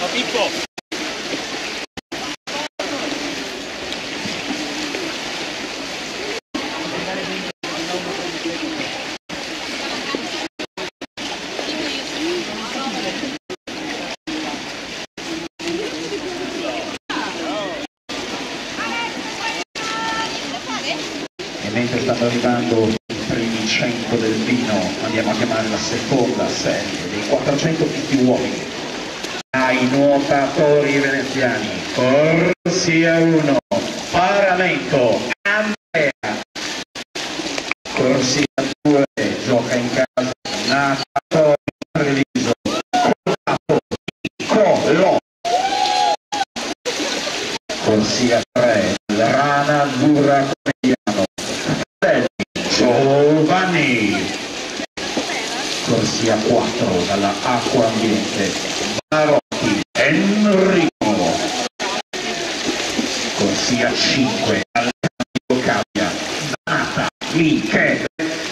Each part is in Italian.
Pippo. E mentre stanno arrivando i primi 100 del vino, andiamo a chiamare la seconda serie dei 420 uomini. Ai nuotatori veneziani, corsia 1, Paramento, Andrea, corsia 2, gioca in casa, Natatori, Treviso, Cotato, Niccolò, corsia 3, Rana, Dura, Giovanni, corsia 4 dalla Acqua Ambiente, Barocchi, Enrico, corsia 5 dalla Cappia, Nata, Michele,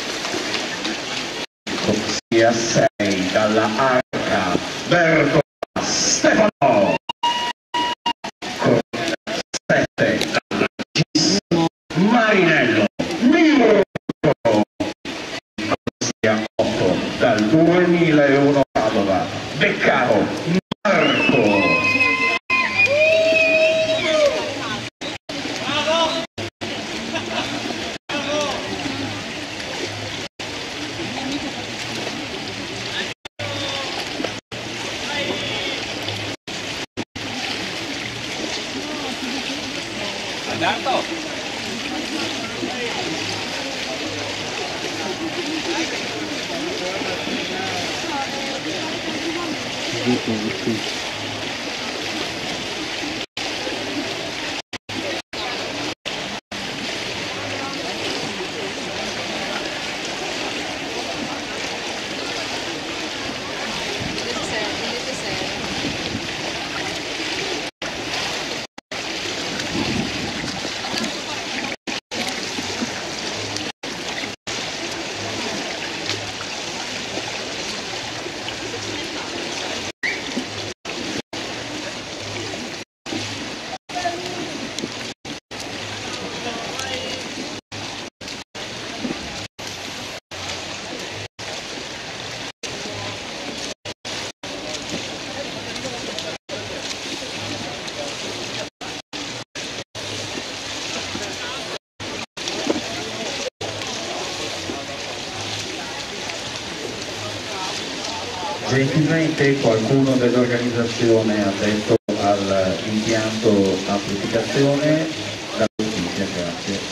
corsia 6 dalla Arca, Berto, Stefano, corsia 7 dalla Gis, Marinello, dal 2001 Padova, Beccaro, Marco. Andato? Gentilmente qualcuno dell'organizzazione addetto all'impianto amplificazione, la giustizia, grazie.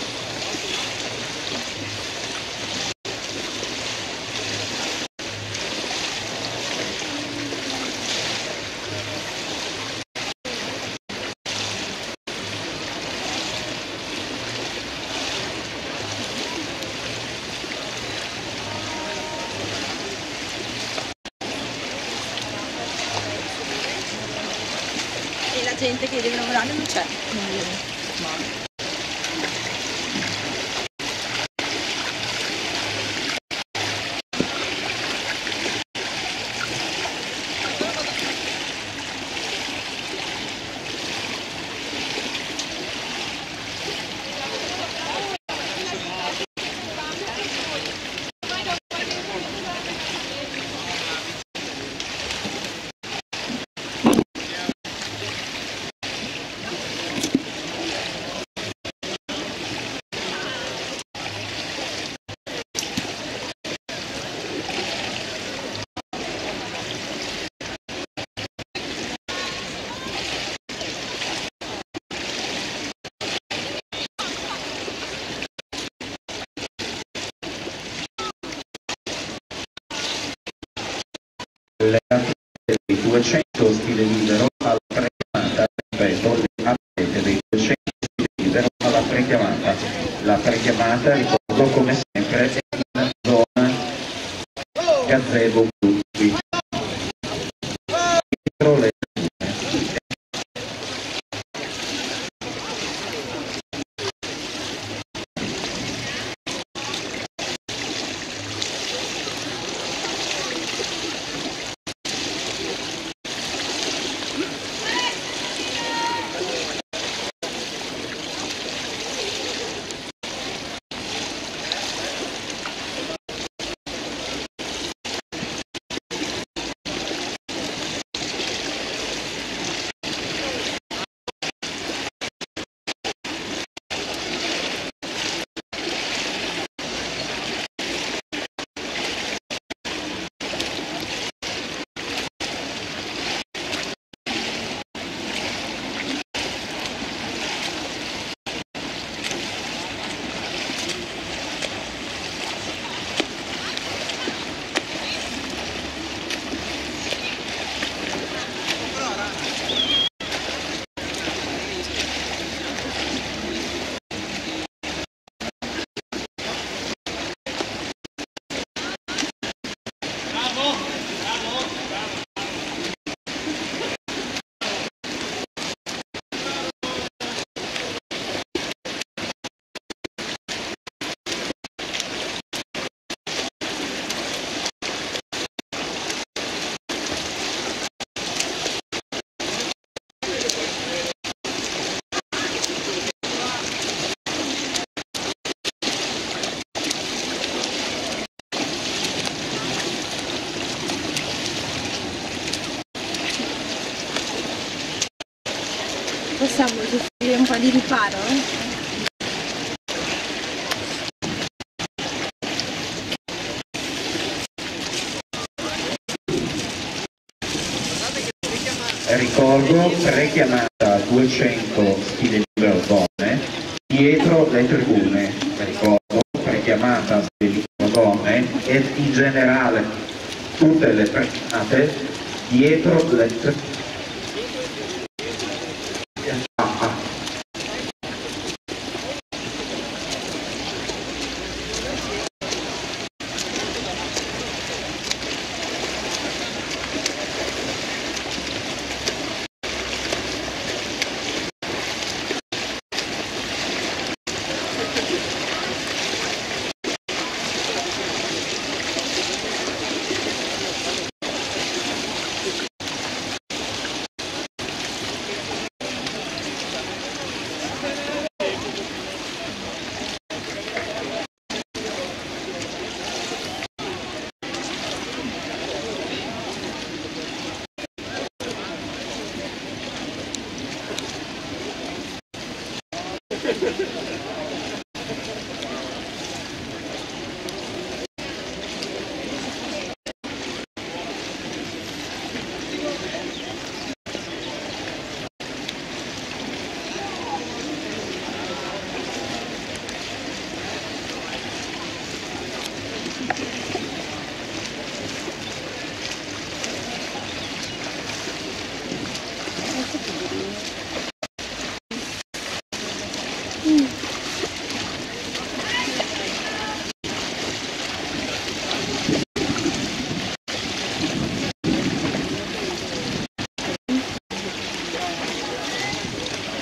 La gente che deve lavorare non c'è. Le atlete dei 200 stile libero alla prechiamata, ripeto, le atlete dei 200 stile libero alla prechiamata. La prechiamata, ricordo come sempre, è in zona gazebo blu. Dietro le possiamo usufruire un po' di riparo? Ricordo prechiamata 200 stile libero donne dietro le tribune. Ricordo prechiamata stile libero donne e in generale tutte le prechiamate dietro le tribune.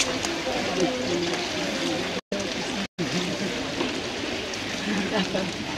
Guarda.